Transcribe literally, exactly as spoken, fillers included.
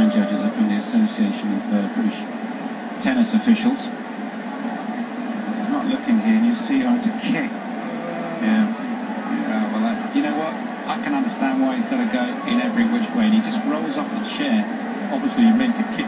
nine judges are from the Association of uh, British Tennis Officials. He's not looking here, and you see oh, it's a kick. Yeah. Yeah, well, that's, you know what? I can understand why he's got to go in every which way, and he just rolls off the chair. Obviously, you meant to kick.